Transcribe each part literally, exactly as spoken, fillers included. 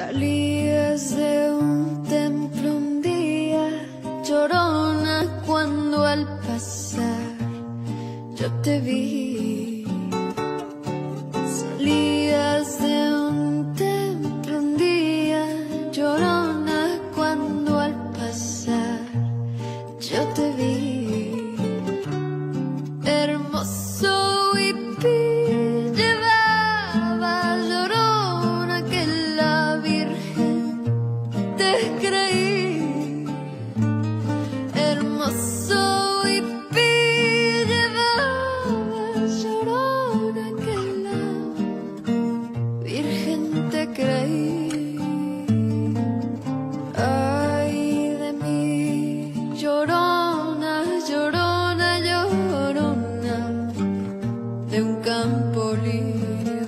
Salías de un templo un día, llorona, cuando al pasar yo te vi. Salías de un templo un día, llorona, cuando al pasar yo te vi. Hermoso hippie llevaba, llorona, que la Virgen te creí. Hermoso hippie llevaba, llorona, que la Virgen te creí. Ay de mí, llorona, llorona, llorona, de un campo lirio.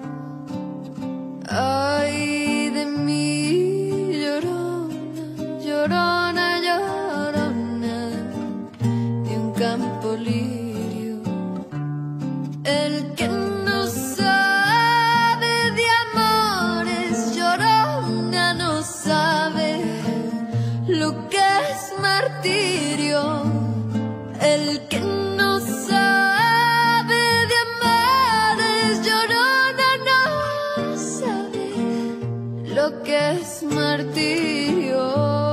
Ay de mí, llorona, llorona, llorona, de un campo lirio. El que no sabe de amores, llorona, no sabe lo que es martirio. El que no sabe de amores, llorona, no sabe lo que es martirio.